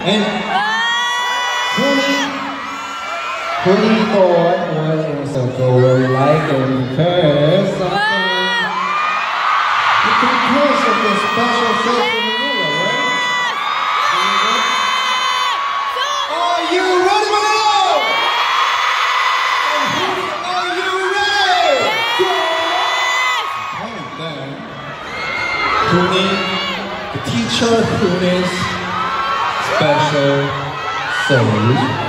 And Hoony thought 1 years ago we like it because of the special trip to Manila, right? Are you ready, Manila? And Hoony, are you ready? Okay, then Hoony, the teacher Hoony's special song.